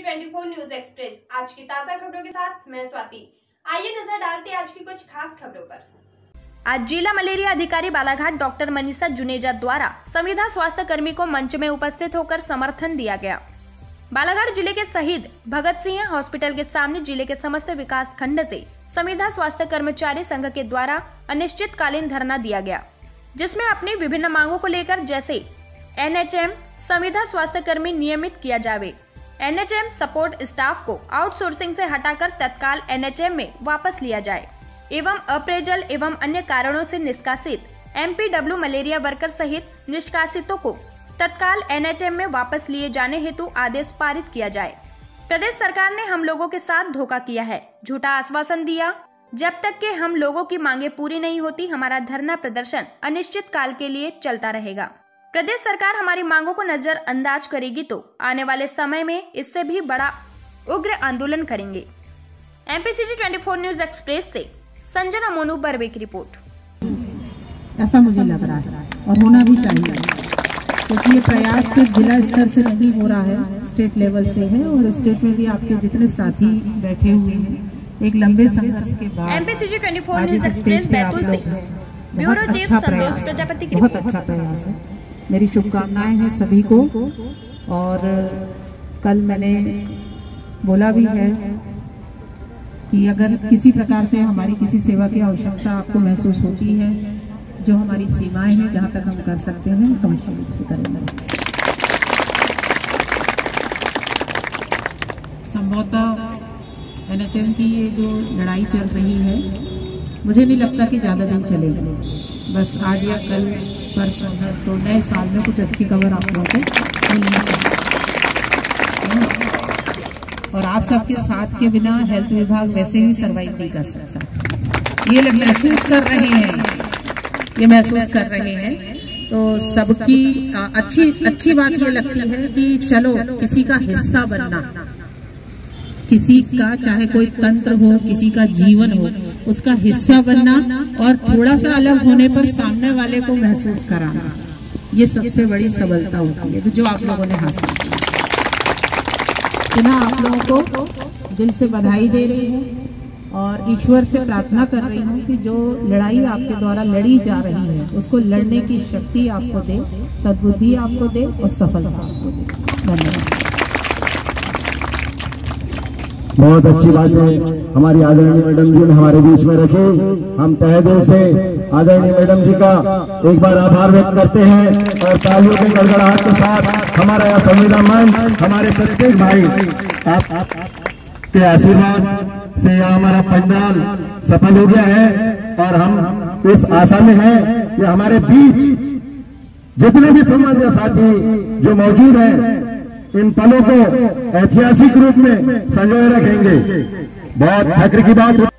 24 news express आज की ताजा खबरों के साथ मैं स्वाति। आइए नजर डालते हैं आज की कुछ खास खबरों पर। आज जिला मलेरिया अधिकारी बालाघाट डॉक्टर मनीषा जुनेजा द्वारा संविदा स्वास्थ्य कर्मी को मंच में उपस्थित होकर समर्थन दिया गया। बालाघाट जिले के शहीद भगत सिंह हॉस्पिटल के सामने जिले के समस्त विकास खंड से संविदा स्वास्थ्य कर्मचारी संघ के द्वारा अनिश्चितकालीन धरना दिया गया, जिसमें अपनी विभिन्न मांगों को लेकर जैसे एनएचएम संविदा स्वास्थ्य कर्मी नियमित किया जावे, एनएचएम सपोर्ट स्टाफ को आउटसोर्सिंग से हटाकर तत्काल एनएचएम में वापस लिया जाए एवं अप्रेजल एवं अन्य कारणों से निष्कासित एमपीडब्ल्यू मलेरिया वर्कर सहित निष्कासितों को तत्काल एनएचएम में वापस लिए जाने हेतु आदेश पारित किया जाए। प्रदेश सरकार ने हम लोगों के साथ धोखा किया है, झूठा आश्वासन दिया। जब तक कि हम लोगों की मांगे पूरी नहीं होती, हमारा धरना प्रदर्शन अनिश्चित काल के लिए चलता रहेगा। प्रदेश सरकार हमारी मांगों को नजरअंदाज करेगी तो आने वाले समय में इससे भी बड़ा उग्र आंदोलन करेंगे। एमपीसीजी 24 न्यूज एक्सप्रेस से संजना मोनू बर्वे की रिपोर्ट। ऐसा मुझे लग रहा है और होना भी चाहिए, क्योंकि ये प्रयास सिर्फ जिला स्तर से नहीं हो रहा है, स्टेट लेवल से है और स्टेट में भी आपके जितने साथी बैठे हुए हैं एक लंबे संघर्ष के बाद एमपीसीजी 24 न्यूज एक्सप्रेस बैतूल से ब्यूरो चीफ संतोष प्रजापति की बहुत अच्छा प्रयास है। मेरी शुभकामनाएं हैं सभी को। और कल मैंने बोला भी है कि अगर किसी प्रकार से हमारी किसी सेवा की आवश्यकता आपको महसूस होती है, जो हमारी सीमाएं हैं, जहां तक हम कर सकते हैं हम निश्चित रूप से करेंगे। संभवतः एनएचएम की ये जो लड़ाई चल रही है, मुझे नहीं लगता कि ज्यादा दिन चलेगी। बस आज या कल परसों नए साल में कुछ अच्छी खबर आप लोगों को मिलनी चाहिए। और आप सबके साथ के बिना हेल्थ विभाग वैसे ही सर्वाइव नहीं कर सकता। ये लोग महसूस कर रहे हैं, तो सबकी अच्छी बात ये लगती है कि चलो किसी का हिस्सा बनना, किसी का चाहे कोई तंत्र हो, किसी का जीवन हो, उसका हिस्सा बनना और थोड़ा सा अलग होने पर सामने वाले को महसूस कराना, ये सबसे बड़ी सबलता होती है, तो जो आप लोगों ने हासिल की। पुनः आप लोगों को दिल से बधाई दे रही हूँ और ईश्वर से प्रार्थना कर रही हूँ कि जो लड़ाई आपके द्वारा लड़ी जा रही है उसको लड़ने की शक्ति आपको दे, सद्बुद्धि आपको दे और सफलता आपको दे। धन्यवाद। बहुत अच्छी बात है हमारी आदरणीय मैडम जी ने हमारे बीच में रखी। हम तहे दिल से आदरणीय मैडम जी का एक बार आभार व्यक्त करते हैं और तालियों के गड़गड़ाहट के साथ हमारा यह संविदा मंच, हमारे प्रत्येक भाई आप के आशीर्वाद से यह हमारा पंडाल सफल हो गया है और हम इस आशा में हैं कि हमारे बीच जितने भी समाज साथी जो मौजूद हैं इन पलों को ऐतिहासिक रूप में संजोए रखेंगे। बहुत फक्र की बात